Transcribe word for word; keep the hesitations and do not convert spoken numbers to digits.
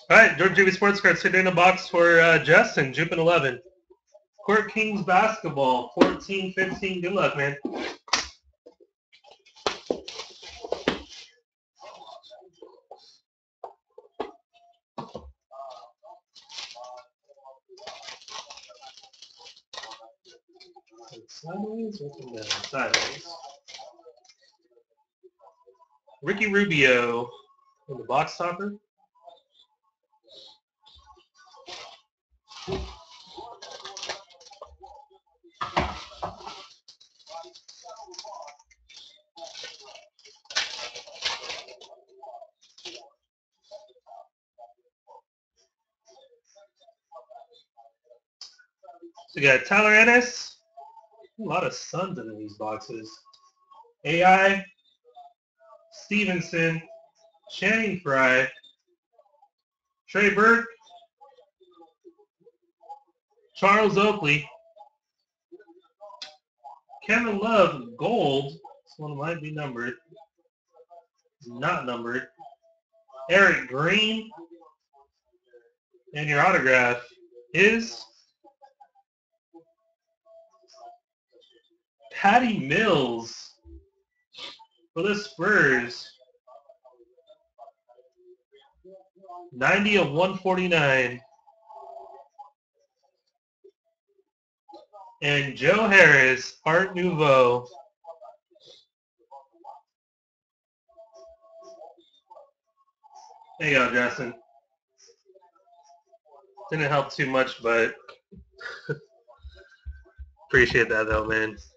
All right, Georgia J V Sports Cards sitting in a box for uh, Justin, jupin eleven. Court Kings basketball, fourteen fifteen. Good luck, man. Sideways, looking down, sideways. Ricky Rubio in the box topper. So we got Tyler Ennis. A lot of Suns in these boxes. A I, Stevenson, Channing Frye, Trey Burke, Charles Oakley, Kevin Love, gold. This one might be numbered. It's not numbered. Eric Green. And your autograph is Patty Mills for the Spurs. ninety of one forty-nine. And Joe Harris, Art Nouveau. There you go, Justin. Didn't help too much, but appreciate that though, man.